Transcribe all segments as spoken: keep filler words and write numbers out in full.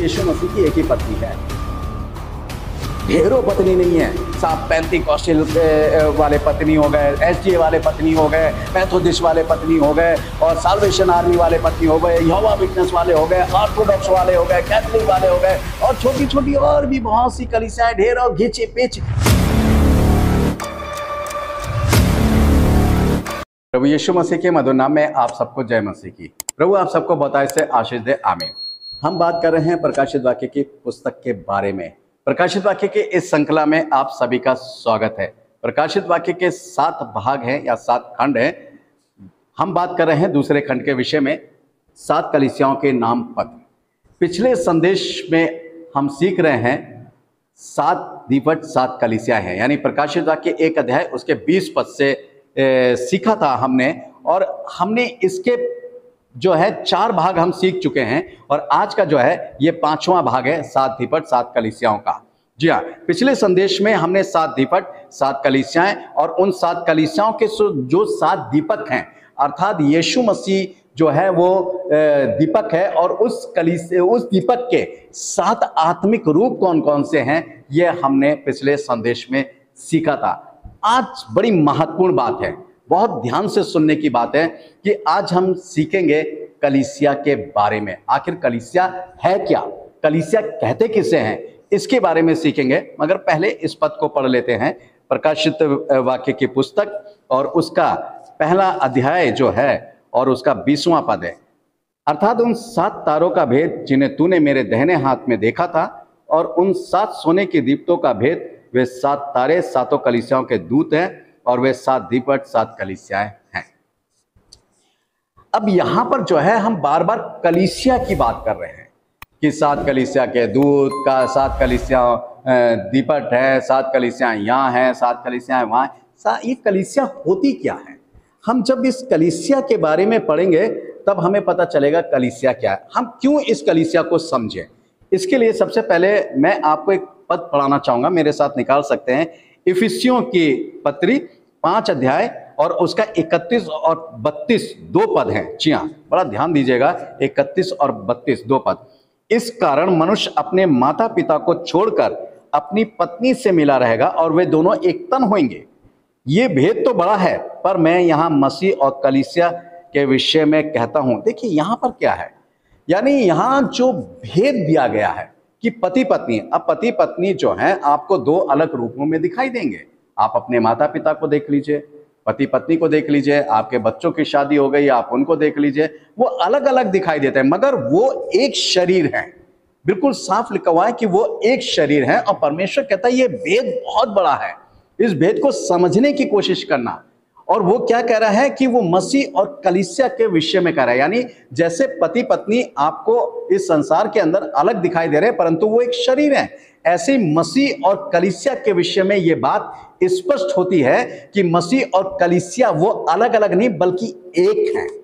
यीशु मसीह की एक ही पत्नी है, ढेरों पत्नी नहीं है। साहब पेंटिकॉस्टल वाले पत्नी हो गए, एसडीए वाले पत्नी हो गए, मेथोडिस्ट वाले पत्नी हो गए, और साल्वेशन आर्मी वाले पत्नी हो गए, यहोवा विटनेस वाले हो गए, ऑर्थोडॉक्स वाले हो गए, कैथोलिक वाले हो गए, और छोटी छोटी और भी बहुत सी कलीसियाएं, ढेरों घिचे पेच। प्रभु यीशु मसीह के मधुर नाम में आप सबको जय मसीह की। प्रभु आप सबको बहुतायत से आशीष दे, आमीन। हम बात कर रहे हैं प्रकाशित वाक्य की पुस्तक के बारे में। प्रकाशित वाक्य के इस श्रृंखला में आप सभी का स्वागत है। प्रकाशित वाक्य के सात भाग हैं या सात खंड हैं। हम बात कर रहे हैं दूसरे खंड के विषय में, सात कलीसियाओं के नाम पत्र। पिछले संदेश में हम सीख रहे हैं सात दीपट सात कलीसिया हैं, यानी प्रकाशित वाक्य एक अध्याय उसके बीस पद से ए, सीखा था हमने, और हमने इसके जो है चार भाग हम सीख चुके हैं, और आज का जो है ये पांचवा भाग है सात दीपट सात कलीसियाओं का। जी हाँ, पिछले संदेश में हमने सात दीपट सात कलीसियाएं और उन सात कलीसियाओं के जो सात दीपक हैं, अर्थात यीशु मसीह जो है वो दीपक है, और उस कलीसिया उस दीपक के सात आत्मिक रूप कौन कौन से हैं ये हमने पिछले संदेश में सीखा था। आज बड़ी महत्वपूर्ण बात है, बहुत ध्यान से सुनने की बात है कि आज हम सीखेंगे कलीसिया के बारे में। आखिर कलीसिया है क्या, कलीसिया कहते किसे हैं, इसके बारे में सीखेंगे। मगर पहले इस पद को पढ़ लेते हैं, प्रकाशित वाक्य की पुस्तक और उसका पहला अध्याय जो है और उसका बीसवां पद है। अर्थात उन सात तारों का भेद जिन्हें तूने मेरे दाहिने हाथ में देखा था, और उन सात सोने की दीप्तों का भेद, वे सात तारे सातों कलीसियाओं के दूत हैं, और वे सात दीपट सात कलीसियाएं हैं। अब यहां पर जो है हम बार बार कलीसिया की बात कर रहे हैं कि सात कलीसिया के दूत का, सात कलीसिया दीपट है, सात कलीसियाएं यहाँ हैं, सात कलीसियाएं वहां। ये कलीसिया होती क्या है? हम जब इस कलीसिया के बारे में पढ़ेंगे तब हमें पता चलेगा कलीसिया क्या है, हम क्यों इस कलीसिया को समझें। इसके लिए सबसे पहले मैं आपको एक पद पढ़ाना चाहूंगा, मेरे साथ निकाल सकते हैं। इफिसियों की पत्री पांच अध्याय और उसका इकतीस और बत्तीस दो पद हैं। जी हाँ, बड़ा ध्यान दीजिएगा, इकतीस और बत्तीस दो पद। इस कारण मनुष्य अपने माता पिता को छोड़कर अपनी पत्नी से मिला रहेगा, और वे दोनों एक तन होंगे। ये भेद तो बड़ा है, पर मैं यहाँ मसीह और कलीसिया के विषय में कहता हूं। देखिए यहां पर क्या है, यानी यहां जो भेद दिया गया है कि पति पत्नी, अब पति पत्नी जो हैं आपको दो अलग रूपों में दिखाई देंगे। आप अपने माता पिता को देख लीजिए, पति पत्नी को देख लीजिए, आपके बच्चों की शादी हो गई आप उनको देख लीजिए, वो अलग अलग दिखाई देते हैं, मगर वो एक शरीर है। बिल्कुल साफ लिखा हुआ है कि वो एक शरीर है, और परमेश्वर कहता है ये भेद बहुत बड़ा है, इस भेद को समझने की कोशिश करना। और वो क्या कह रहा है कि वो मसीह और कलीसिया के विषय में कह रहा है, यानी जैसे पति पत्नी आपको इस संसार के अंदर अलग दिखाई दे रहे हैं परंतु वो एक शरीर है, ऐसे मसीह और कलीसिया के विषय में ये बात स्पष्ट होती है कि मसीह और कलीसिया वो अलग अलग नहीं बल्कि एक हैं।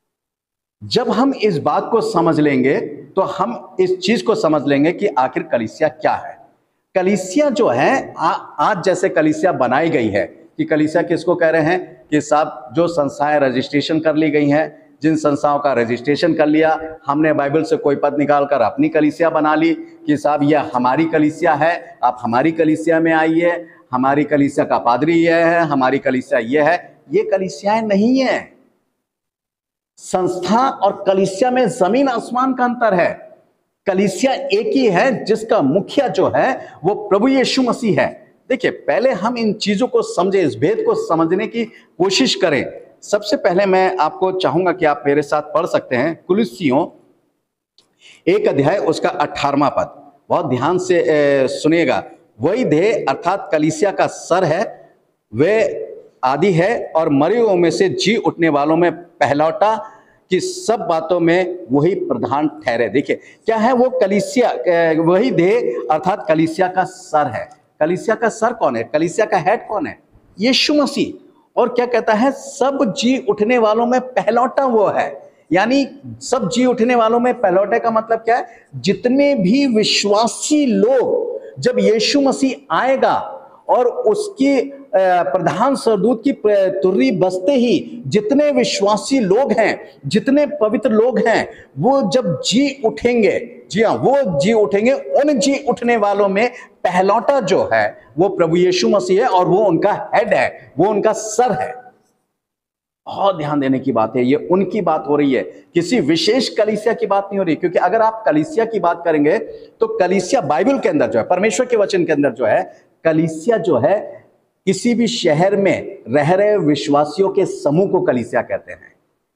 जब हम इस बात को समझ लेंगे तो हम इस चीज को समझ लेंगे कि आखिर कलीसिया क्या है। कलीसिया जो है आ, आज जैसे कलीसिया बनाई गई है, कि कलीसिया किसको कह रहे हैं कि साहब जो संस्थाएं रजिस्ट्रेशन कर ली गई हैं, जिन संस्थाओं का रजिस्ट्रेशन कर लिया, हमने बाइबल से कोई पद निकालकर अपनी कलीसिया बना ली कि साहब यह हमारी कलीसिया है, आप हमारी कलीसिया में आइए, हमारी कलीसिया का पादरी यह है, हमारी कलीसिया यह है। ये कलीसियाएं नहीं है। संस्था और कलीसिया में जमीन आसमान का अंतर है। कलीसिया एक ही है जिसका मुखिया जो है वो प्रभु यीशु मसीह है। देखिए पहले हम इन चीजों को समझे, इस भेद को समझने की कोशिश करें। सबसे पहले मैं आपको चाहूंगा कि आप मेरे साथ पढ़ सकते हैं कुलुस्सियों एक अध्याय उसका अठारहवां पद, बहुत ध्यान से सुनिएगा। वही देह अर्थात कलीसिया का सर है, वे आदि है और मरे हुओं में से जी उठने वालों में पहलौटा, कि सब बातों में वही प्रधान ठहरे। देखिए क्या है वो कलीसिया, वही देह अर्थात कलीसिया का सर है। कलीसिया का सर कौन है? कलीसिया का हेड कौन है? यीशु मसीह। और क्या कहता है? सब जी उठने वालों में पहलौटा वो है। यानी सब जी उठने वालों में पहलौटे का मतलब क्या है? जितने भी विश्वासी लोग, जब यीशु मसीह आएगा और उसकी प्रधान सरदूत की तुर्री बजते ही जितने विश्वासी लोग हैं, जितने पवित्र लोग हैं, वो जब जी उठेंगे, जी हाँ, वो जी उठेंगे। उन जी उठने वालों में पहलौटा जो है वो प्रभु यीशु मसीह है, और वो उनका हेड है, वो उनका सर है। बहुत ध्यान देने की बात है, ये उनकी बात हो रही है, किसी विशेष कलीसिया की बात नहीं हो रही। क्योंकि अगर आप कलीसिया की बात करेंगे तो कलीसिया बाइबल के अंदर जो है, परमेश्वर के वचन के अंदर जो है, कलीसिया जो है किसी भी शहर में रह रहे विश्वासियों के समूह को कलीसिया कहते हैं।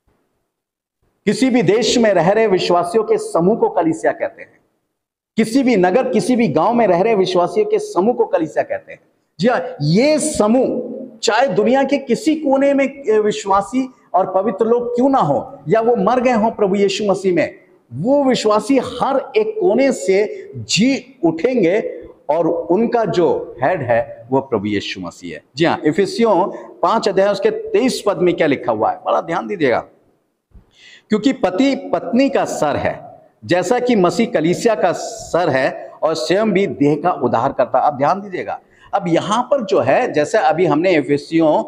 किसी भी देश में रह रहे विश्वासियों के समूह को कलीसिया कहते हैं। किसी भी नगर, किसी भी गांव में रह रहे विश्वासियों के समूह को कलीसिया कहते हैं। जी हाँ, ये समूह चाहे दुनिया के किसी कोने में विश्वासी और पवित्र लोग क्यों ना हो, या वो मर गए हों प्रभु यीशु मसीह में, वो विश्वासी हर एक कोने से जी उठेंगे, और उनका जो हेड है वो प्रभु यीशु मसीह है। जी हाँ, इफिसियों पांच अध्याय उसके तेईस पद में क्या लिखा हुआ है, बड़ा ध्यान दीजिएगा। क्योंकि पति पत्नी का सर है, जैसा कि मसीह कलीसिया का सर है, और स्वयं भी देह का उद्धार करता। अब ध्यान दीजिएगा, अब यहां पर जो है, जैसे अभी हमने इफिसियों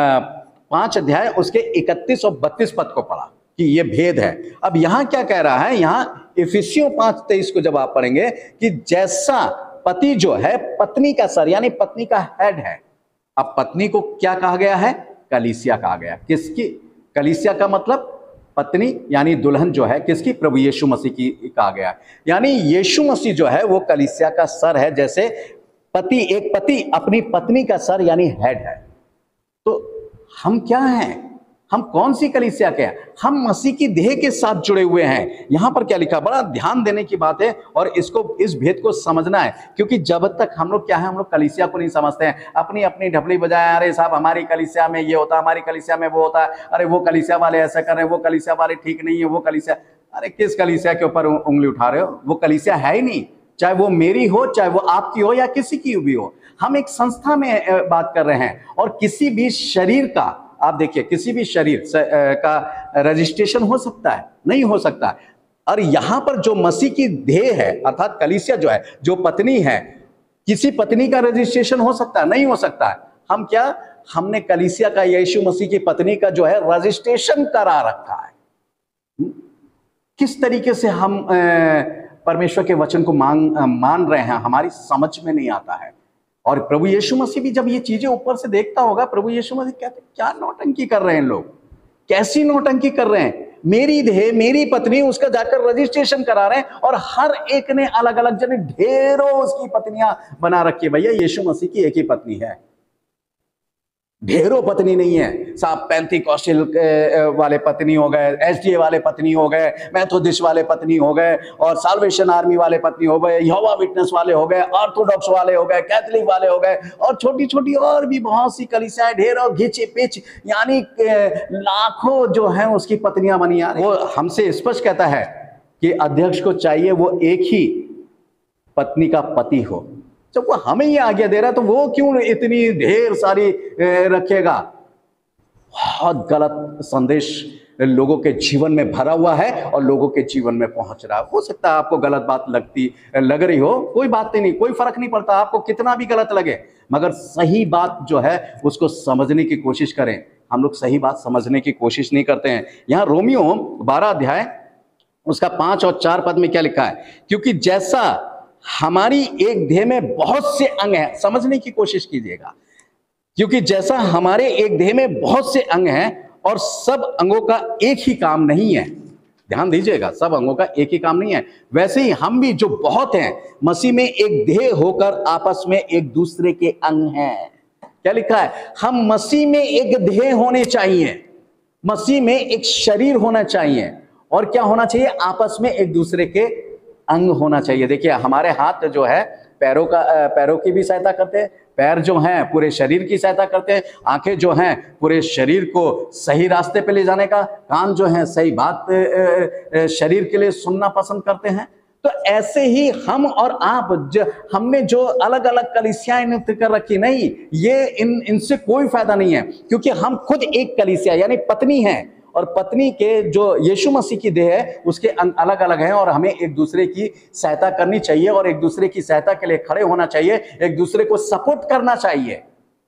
पांच अध्याय उसके इकतीस और बत्तीस पद को पढ़ा कि ये भेद है। अब यहां क्या कह रहा है, यहां इफिसियों पांच तेईस को जब आप पढ़ेंगे कि जैसा पति जो है पत्नी का सर यानी पत्नी का हेड है। अब पत्नी को क्या कहा गया है, कलीसिया कहा गया। किसकी? कलीसिया का मतलब पत्नी यानी दुल्हन जो है किसकी, प्रभु यीशु मसीह की कहा गया। यानी यीशु मसीह जो है वो कलीसिया का सर है, जैसे पति, एक पति अपनी पत्नी का सर यानी हेड है। तो हम क्या हैं, हम कौन सी कलीसिया के हैं? हम मसीह की देह के साथ जुड़े हुए हैं। यहां पर क्या लिखा, बड़ा ध्यान देने की बात है, और इसको, इस भेद को समझना है। क्योंकि जब तक हम लोग क्या है, हम लोग कलीसिया को नहीं समझते हैं, अपनी अपनी ढपली बजाए, अरे साहब हमारी कलीसिया में ये होता है, हमारी कलीसिया में वो होता है, अरे वो कलीसिया वाले ऐसा कर रहे हैं, वो कलीसिया वाले ठीक नहीं है, वो कलीसिया। अरे किस कलीसिया के ऊपर उंगली उठा रहे हो? वो कलीसिया है ही नहीं, चाहे वो मेरी हो, चाहे वो आपकी हो, या किसी की भी हो। हम एक संस्था में बात कर रहे हैं, और किसी भी शरीर का, आप देखिए, किसी भी शरीर का रजिस्ट्रेशन हो सकता है, नहीं हो सकता। और यहां पर जो मसीह की देह है, अर्थात कलीसिया जो है, जो पत्नी है, किसी पत्नी का रजिस्ट्रेशन हो सकता है, नहीं हो सकता है। हम क्या, हमने कलीसिया का, यीशु मसीह की पत्नी का जो है रजिस्ट्रेशन करा रखा है। किस तरीके से हम परमेश्वर के वचन को मान मान रहे हैं, हमारी समझ में नहीं आता है। और प्रभु यीशु मसीह भी जब ये चीजें ऊपर से देखता होगा, प्रभु यीशु मसीह कहते, क्या नौटंकी कर रहे हैं लोग, कैसी नौटंकी कर रहे हैं, मेरी देह, मेरी पत्नी, उसका जाकर रजिस्ट्रेशन करा रहे हैं, और हर एक ने अलग अलग जने ढेरों उसकी पत्नियां बना रखी है। भैया यीशु मसीह की एक ही पत्नी है, ढेरों पत्नी नहीं है। साहब पेंटिकॉस्टल वाले पत्नी हो गए, एसडीए वाले पत्नी हो गए, मेथोडिस्ट वाले पत्नी हो गए, और साल्वेशन आर्मी वाले पत्नी हो गए, यहोवा विटनेस वाले हो गए, ऑर्थोडॉक्स वाले हो गए, कैथोलिक वाले हो गए, और छोटी छोटी और भी बहुत सी कलीसियाएं, ढेरों घिचे पिच, यानी लाखों जो है उसकी पत्नियां बनी आ रही। वो हमसे स्पष्ट कहता है कि अध्यक्ष को चाहिए वो एक ही पत्नी का पति हो। जब वो हमें ये आज्ञा दे रहा है तो वो क्यों इतनी ढेर सारी रखेगा? बहुत गलत संदेश लोगों के जीवन में भरा हुआ है और लोगों के जीवन में पहुंच रहा है। हो सकता है आपको गलत बात लगती लग रही हो, कोई बात नहीं, कोई फर्क नहीं पड़ता आपको कितना भी गलत लगे, मगर सही बात जो है उसको समझने की कोशिश करें। हम लोग सही बात समझने की कोशिश नहीं करते हैं। यहाँ रोमियो बारह अध्याय उसका पांच और चार पद में क्या लिखा है, क्योंकि जैसा हमारी एक देह में बहुत से अंग हैं, समझने की कोशिश कीजिएगा, क्योंकि जैसा हमारे एक देह में बहुत से अंग हैं और सब अंगों का एक ही काम नहीं है, ध्यान दीजिएगा, सब अंगों का एक ही काम नहीं है, वैसे ही हम भी जो बहुत हैं मसीह में एक देह होकर आपस में एक दूसरे के अंग हैं। क्या लिखा है? हम मसीह में एक देह होने चाहिए, मसीह में एक शरीर होना चाहिए, और क्या होना चाहिए? आपस में एक दूसरे के अंग होना चाहिए। देखिए हमारे हाथ जो है पैरों का पैरों की भी सहायता करते हैं, पैर जो हैं पूरे शरीर की सहायता करते हैं, आंखें जो हैं पूरे शरीर को सही रास्ते पे ले जाने का, कान जो हैं सही बात शरीर के लिए सुनना पसंद करते हैं। तो ऐसे ही हम और आप जो हमने जो अलग अलग कलीसियाएं नियुक्त कर रखी, नहीं, ये इन इनसे कोई फायदा नहीं है, क्योंकि हम खुद एक कलीसिया यानी पत्नी हैं, और पत्नी के जो यीशु मसीह की देह है उसके अंग अलग अलग हैं, और हमें एक दूसरे की सहायता करनी चाहिए, और एक दूसरे की सहायता के लिए खड़े होना चाहिए, एक दूसरे को सपोर्ट करना चाहिए।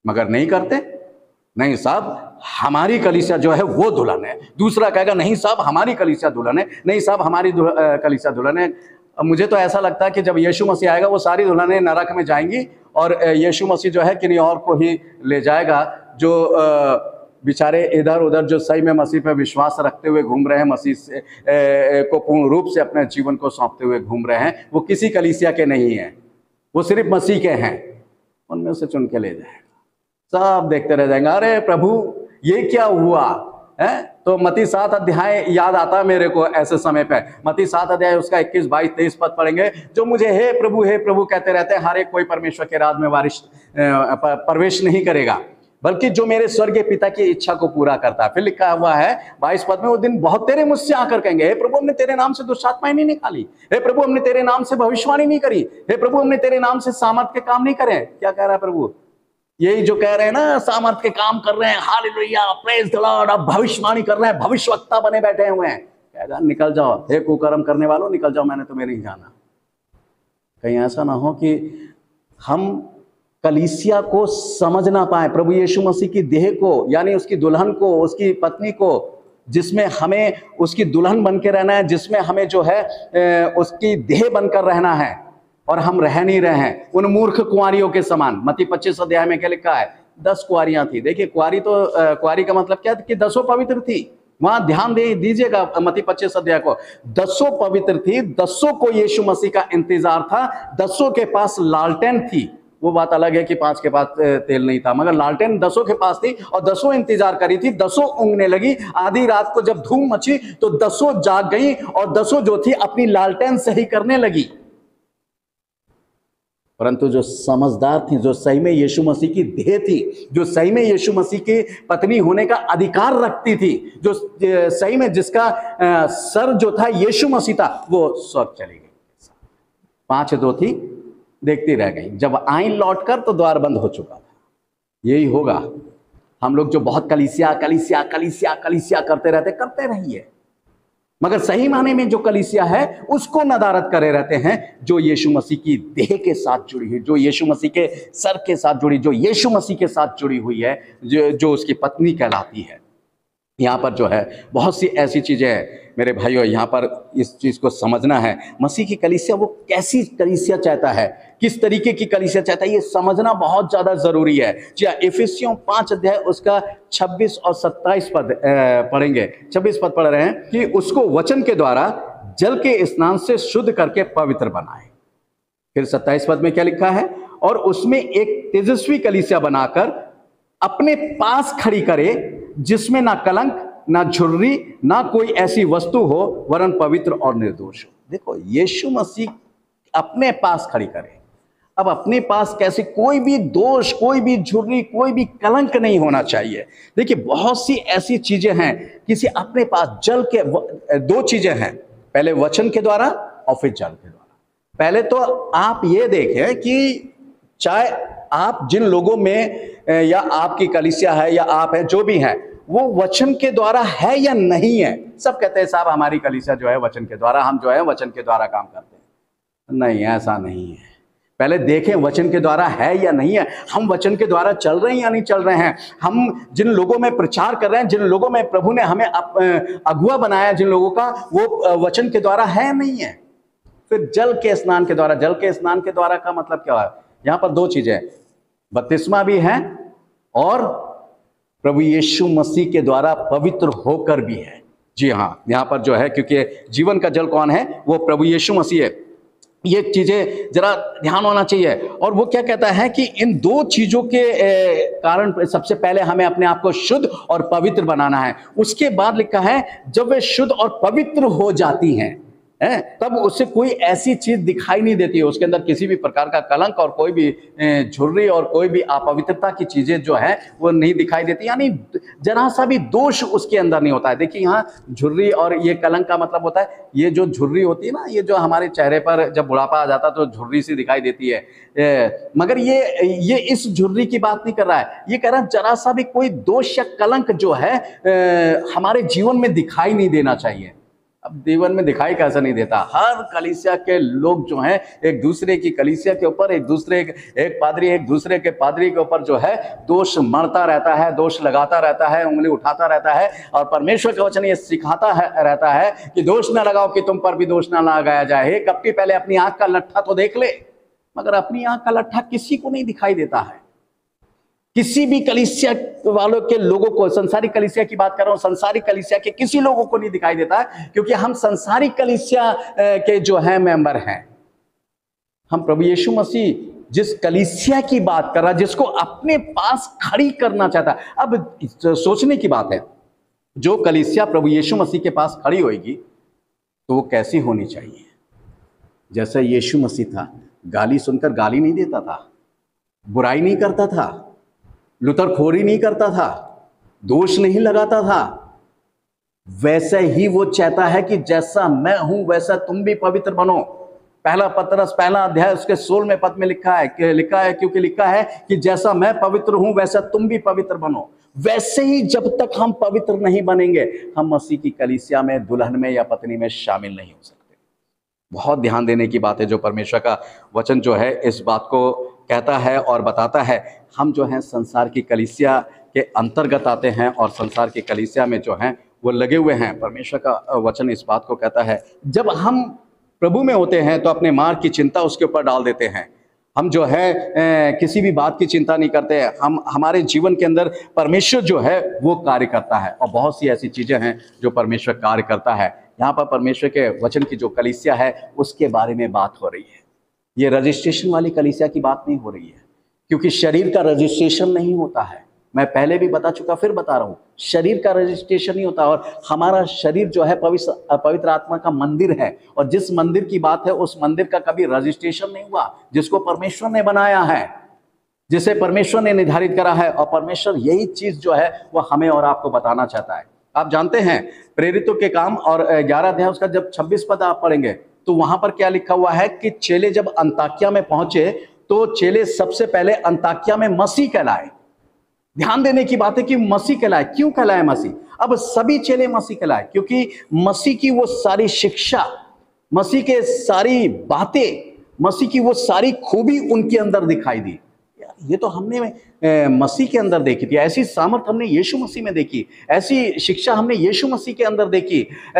मगर नहीं करते। नहीं साहब, हमारी कलीसिया जो है वो दुल्हन है। दूसरा कहेगा नहीं साहब हमारी कलीसिया दुल्हन है, नहीं साहब हमारी कलीसिया दुल्हन है। अब मुझे तो ऐसा लगता है कि जब यीशु मसीह आएगा वो सारी दुल्हनें नरक में जाएंगी और यीशु मसीह जो है किन्हीं और को ही ले जाएगा, जो बेचारे इधर उधर जो सही में मसीह पर विश्वास रखते हुए घूम रहे हैं, मसीह से ए, को पूर्ण रूप से अपने जीवन को सौंपते हुए घूम रहे हैं, वो किसी कलीसिया के नहीं हैं, वो सिर्फ मसीह के हैं। उनमें से चुन के ले जाएगा। सब देखते रह जाएंगे, अरे प्रभु ये क्या हुआ है। तो मत्ती सात अध्याय याद आता है मेरे को ऐसे समय पे। मत्ती सात अध्याय उसका इक्कीस बाईस तेईस पद पढ़ेंगे, जो मुझे हे प्रभु हे प्रभु कहते रहते हैं, हर एक कोई परमेश्वर के राज में वारिश प्रवेश नहीं करेगा, बल्कि जो मेरे स्वर्गीय पिता की इच्छा को पूरा करता है। फिर लिखा हुआ है बाईस पद में, वो दिन बहुत तेरे मुझसे आकर कहेंगे, हे प्रभु हमने तेरे नाम से दुष्टात्माएं नहीं निकाली, हे प्रभु हमने तेरे नाम से भविष्यवाणी नहीं करी, हे प्रभु हमने तेरे नाम से सामर्थ के काम नहीं करे। क्या कह रहा है प्रभु? यही जो कह रहे हैं ना, सामर्थ के काम कर रहे हैं, हालेलुया प्रेज द लॉर्ड, अब भविष्यवाणी कर रहे हैं, भविष्यवक्ता बने बैठे हुए हैं। कहेगा निकल जाओ, हे कुकर्म करने वालों निकल जाओ, मैंने तुम्हें नहीं जाना। कहीं ऐसा ना हो कि हम कलीसिया को समझ ना पाए, प्रभु यीशु मसीह की देह को, यानी उसकी दुल्हन को, उसकी पत्नी को, जिसमें हमें उसकी दुल्हन बन के रहना है, जिसमें हमें जो है उसकी देह बनकर रहना है, और हम रह नहीं रहे हैं उन मूर्ख कुंवारियों के समान। मत्ती पच्चीस अध्याय में क्या लिखा है? दस कुंवारियां थी। देखिए कुंवारी तो कुंवारी का मतलब क्या कि दसों पवित्र थी। वहां ध्यान दे दीजिएगा मत्ती पच्चीस अध्याय को, दसों पवित्र थी, दसों को यीशु मसीह का इंतजार था, दसों के पास लालटेन थी। वो बात अलग है कि पांच के पास तेल नहीं था, मगर लालटेन दसों के पास थी और दसों इंतजार करी थी। दसों ऊँघने लगी। आधी रात को जब धूम मची तो दसों जाग गई और दसों जो थी अपनी लालटेन सही करने लगी। परंतु जो समझदार थी, जो सही में यीशु मसीह की देह थी, जो सही में यीशु मसीह की पत्नी होने का अधिकार रखती थी, जो सही में जिसका सर जो था यीशु मसीह था, वो स्वर्ग चली गई। पांच दो थी, देखती रह गई। जब आई लौटकर तो द्वार बंद हो चुका था। यही होगा, हम लोग जो बहुत कलीसिया कलीसिया कलीसिया कलीसिया करते रहते, करते रहिए, मगर सही माने में जो कलीसिया है उसको नदारत करे रहते हैं, जो यीशु मसीह की देह के साथ जुड़ी हुई, जो यीशु मसीह के सर के साथ जुड़ी, जो यीशु मसीह के साथ जुड़ी हुई है, जो जो उसकी पत्नी कहलाती है। यहाँ पर जो है बहुत सी ऐसी चीजें हैं मेरे भाइयों, यहाँ पर इस चीज को समझना है। मसीह की कलीसिया वो कैसी कलीसिया चाहता है, किस तरीके की कलीसिया चाहता है, ये समझना बहुत ज्यादा जरूरी है। जी हाँ, इफिसियों पांच अध्याय उसका छब्बीस और सत्ताईस पद पढ़ेंगे। छब्बीस पद पढ़ रहे हैं कि उसको वचन के द्वारा जल के स्नान से शुद्ध करके पवित्र बनाए। फिर सत्ताईस पद में क्या लिखा है? और उसमें एक तेजस्वी कलीसिया बनाकर अपने पास खड़ी करे, जिसमें ना कलंक ना झुर्री ना कोई ऐसी वस्तु हो, वरन पवित्र और निर्दोष हो। देखो, यीशु मसीह अपने पास खड़ी करे। अब अपने पास कैसे? कोई भी दोष, कोई भी झुर्री, कोई भी कलंक नहीं होना चाहिए। देखिए बहुत सी ऐसी चीजें हैं, किसी अपने पास जल के दो चीजें हैं, पहले वचन के द्वारा और फिर जल के द्वारा। पहले तो आप ये देखें कि चाहे आप जिन लोगों में या आपकी कलीसिया है या आप हैं, जो भी हैं, वो वचन के द्वारा है या नहीं है। सब कहते हैं साहब हमारी कलीसिया जो है वचन के द्वारा, हम जो है वचन के द्वारा काम करते हैं। नहीं, ऐसा नहीं है। पहले देखें वचन के द्वारा है या नहीं है, हम वचन के द्वारा चल रहे हैं या नहीं चल रहे हैं। हम जिन लोगों में प्रचार कर रहे हैं, जिन लोगों में प्रभु ने हमें अगुआ बनाया, जिन लोगों का, वो वचन के द्वारा है नहीं है। फिर जल के स्नान के द्वारा, जल के स्नान के द्वारा का मतलब क्या है? यहाँ पर दो चीजें, बपतिस्मा भी है और प्रभु यीशु मसीह के द्वारा पवित्र होकर भी है। जी हाँ, यहाँ पर जो है, क्योंकि जीवन का जल कौन है? वो प्रभु यीशु मसीह है। ये चीजें जरा ध्यान होना चाहिए। और वो क्या कहता है कि इन दो चीजों के कारण सबसे पहले हमें अपने आप को शुद्ध और पवित्र बनाना है। उसके बाद लिखा है जब वे शुद्ध और पवित्र हो जाती हैं, है, तब उससे कोई ऐसी चीज दिखाई नहीं देती है, उसके अंदर किसी भी प्रकार का कलंक और कोई भी झुर्री और कोई भी अपवित्रता की चीजें जो है वो नहीं दिखाई देती, यानी जरा सा भी दोष उसके अंदर नहीं होता है। देखिए यहाँ झुर्री और ये कलंक का मतलब होता है, ये जो झुर्री होती है ना, ये जो हमारे चेहरे पर जब बुढ़ापा आ जाता है तो झुर्री सी दिखाई देती है, ए, मगर ये ये इस झुर्री की बात नहीं कर रहा है। ये कह रहा है जरा सा भी कोई दोष या कलंक जो है ए, हमारे जीवन में दिखाई नहीं देना चाहिए। अब जीवन में दिखाई कैसा नहीं देता, हर कलीसिया के लोग जो हैं एक दूसरे की कलीसिया के ऊपर, एक दूसरे एक पादरी एक दूसरे के पादरी के ऊपर जो है दोष मढ़ता रहता है, दोष लगाता रहता है, उंगली उठाता रहता है। और परमेश्वर का वचन ये सिखाता है रहता है कि दोष ना लगाओ कि तुम पर भी दोष ना लगाया जाए। हे कपटी, पहले अपनी आंख का लट्ठा तो देख ले। मगर अपनी आंख का लट्ठा किसी को नहीं दिखाई देता है। किसी भी कलीसिया वालों के लोगों को, संसारी कलीसिया की बात कर रहा हूं, संसारी कलीसिया के किसी लोगों को नहीं दिखाई देता है, क्योंकि हम संसारी कलीसिया के जो है मेंबर हैं। हम प्रभु यीशु मसीह जिस कलीसिया की बात कर रहा है, जिसको अपने पास खड़ी करना चाहता है। अब सोचने की बात है, जो कलीसिया प्रभु यीशु मसीह के पास खड़ी होगी तो वो कैसी होनी चाहिए? जैसे यीशु मसीह था, गाली सुनकर गाली नहीं देता था, बुराई नहीं करता था, लुतरखोरी नहीं करता था, दोष नहीं लगाता था। वैसे ही वो चाहता है कि जैसा मैं हूं वैसा तुम भी पवित्र बनो। पहला पतरस पहला अध्याय उसके सोलहवें पद में लिखा है कि लिखा है क्योंकि लिखा है कि जैसा मैं पवित्र हूं वैसा तुम भी पवित्र बनो। वैसे ही जब तक हम पवित्र नहीं बनेंगे, हम मसीह की कलीसिया में, दुल्हन में या पत्नी में शामिल नहीं हो सकते। बहुत ध्यान देने की बात है, जो परमेश्वर का वचन जो है इस बात को कहता है और बताता है। हम जो हैं संसार की कलीसिया के अंतर्गत आते हैं और संसार की कलीसिया में जो हैं वो लगे हुए हैं। परमेश्वर का वचन इस बात को कहता है, जब हम प्रभु में होते हैं तो अपने मार्ग की चिंता उसके ऊपर डाल देते हैं। हम जो है ए, किसी भी बात की चिंता नहीं करते हैं। हम हमारे जीवन के अंदर परमेश्वर जो है वो कार्य करता है, और बहुत सी ऐसी चीज़ें हैं जो परमेश्वर कार्य करता है। यहाँ पर परमेश्वर के वचन की जो कलीसिया है उसके बारे में बात हो रही है। ये रजिस्ट्रेशन वाली कलीसिया की बात नहीं हो रही है, क्योंकि शरीर का रजिस्ट्रेशन नहीं होता है। मैं पहले भी बता चुका, फिर बता रहा हूँ, शरीर का रजिस्ट्रेशन नहीं होता। और हमारा शरीर जो है पवित्र पवित्र आत्मा का मंदिर है, और जिस मंदिर की बात है उस मंदिर का कभी रजिस्ट्रेशन नहीं हुआ, जिसको परमेश्वर ने बनाया है, जिसे परमेश्वर ने निर्धारित करा है। और परमेश्वर यही चीज जो है वो हमें और आपको बताना चाहता है। आप जानते हैं प्रेरितों के काम और ग्यारह अध्याय उसका जब छब्बीस पद आप पढ़ेंगे तो वहां पर क्या लिखा हुआ है कि चेले जब अंताकिया में पहुंचे तो चेले सबसे पहले अंताकिया में मसीह कहलाए। ध्यान देने की बात है कि मसीह कहलाए। क्यों कहलाए मसीह? अब सभी चेले मसीह कहलाए क्योंकि मसीह की वो सारी शिक्षा, मसीह के सारी बातें, मसीह की वो सारी खूबी उनके अंदर दिखाई दी। ये तो हमने मसीह के अंदर देखी थी, ऐसी सामर्थ हमने यीशु मसीह में देखी, ऐसी शिक्षा हमने यीशु मसीह के अंदर देखी।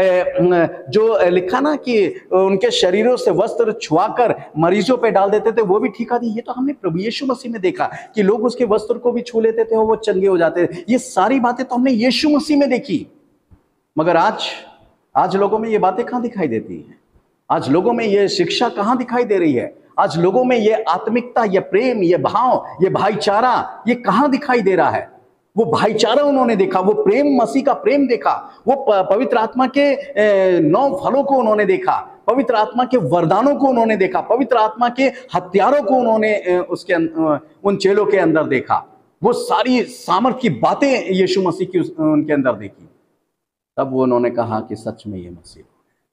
जो लिखा ना कि उनके शरीरों से वस्त्र छुआकर मरीजों पे डाल देते थे, वो भी ठीक आती। ये तो हमने प्रभु यीशु मसीह में देखा कि लोग उसके वस्त्र को भी छू लेते थे और वो चंगे हो जाते थे। ये सारी बातें तो हमने यीशु मसीह में देखी। मगर आज आज लोगों में ये बातें कहाँ दिखाई देती हैं? आज लोगों में ये शिक्षा कहाँ दिखाई दे रही है? आज लोगों में ये आत्मिकता, ये प्रेम, ये भाव, ये भाईचारा, ये कहाँ दिखाई दे रहा है? वो भाईचारा उन्होंने देखा, वो प्रेम, मसीह का प्रेम देखा, वो पवित्र आत्मा के नौ फलों को उन्होंने देखा, पवित्र आत्मा के वरदानों को उन्होंने देखा, पवित्र आत्मा के हथियारों को उन्होंने उसके उन चेलों के अंदर देखा। वो सारी सामर्थ की बातें यीशु मसीह की उनके अंदर देखी। तब वो उन्होंने कहा कि सच में ये मसीह।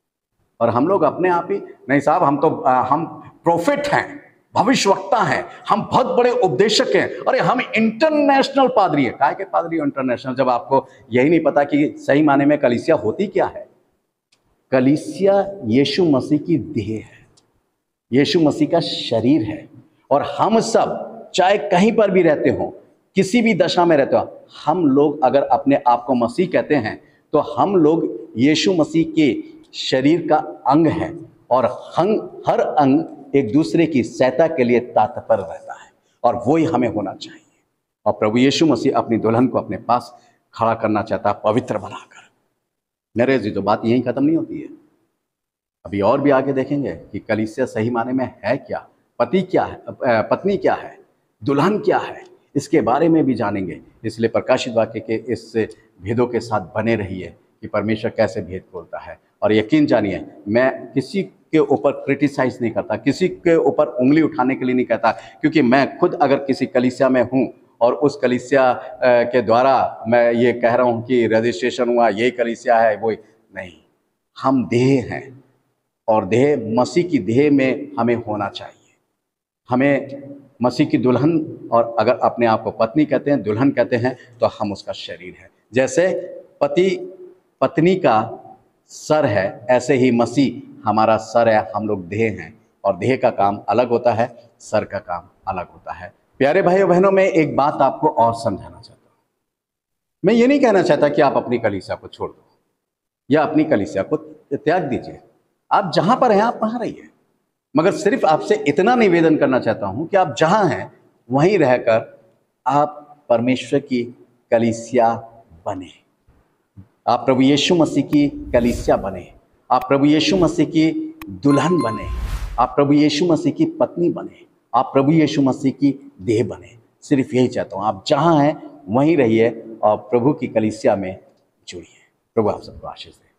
और हम लोग अपने आप ही नहीं साहब, हम तो हम प्रोफेट हैं, भविष्यवक्ता हैं, हम बहुत बड़े उपदेशक हैं, अरे हम इंटरनेशनल पादरी हैं। काहे के पादरी इंटरनेशनल, जब आपको यही नहीं पता कि सही माने में कलीसिया होती क्या है? कलीसिया यीशु मसीह की देह है, यीशु मसीह का शरीर है। और हम सब चाहे कहीं पर भी रहते हो, किसी भी दशा में रहते हो, हम लोग अगर अपने आप को मसीह कहते हैं तो हम लोग यीशु मसीह के शरीर का अंग है। और हंग हर अंग एक दूसरे की सहायता के लिए तत्पर रहता है, और वो ही हमें होना चाहिए। और प्रभु यीशु मसीह अपनी दुल्हन को अपने पास खड़ा करना चाहता है, पवित्र बनाकर। मेरे जी, तो बात यहीं खत्म नहीं होती है, अभी और भी आगे देखेंगे कि कलीसिया सही माने में है क्या, पति क्या है, पत्नी क्या है, दुल्हन क्या है, इसके बारे में भी जानेंगे। इसलिए प्रकाशित वाक्य के इस भेदों के साथ बने रहिए कि परमेश्वर कैसे भेद खोलता है। और यकीन जानिए, मैं किसी के ऊपर क्रिटिसाइज नहीं करता, किसी के ऊपर उंगली उठाने के लिए नहीं कहता, क्योंकि मैं खुद अगर किसी कलीसिया में हूँ और उस कलीसिया के द्वारा मैं ये कह रहा हूँ कि रजिस्ट्रेशन हुआ, ये कलीसिया है, वो नहीं। हम देह हैं, और देह मसीह की देह में हमें होना चाहिए। हमें मसीह की दुल्हन, और अगर अपने आप को पत्नी कहते हैं, दुल्हन कहते हैं, तो हम उसका शरीर है। जैसे पति पत्नी का सर है, ऐसे ही मसीह हमारा सर है, हम लोग देह हैं, और देह का काम अलग होता है, सर का काम अलग होता है। प्यारे भाइयों बहनों, मैं एक बात आपको और समझाना चाहता हूँ। मैं ये नहीं कहना चाहता कि आप अपनी कलीसिया को छोड़ दो या अपनी कलीसिया को त्याग दीजिए। आप जहां पर हैं आप वहां रहिए, मगर सिर्फ आपसे इतना निवेदन करना चाहता हूं कि आप जहां हैं वहीं रहकर आप परमेश्वर की कलीसिया बने, आप प्रभु यीशु मसीह की कलीसिया बने, आप प्रभु यीशु मसीह की दुल्हन बने, आप प्रभु यीशु मसीह की पत्नी बने, आप प्रभु यीशु मसीह की देह बने। सिर्फ यही चाहता हूं, आप जहां हैं वहीं रहिए और प्रभु की कलीसिया में जुड़िए। प्रभु आप सबको आशीष दे।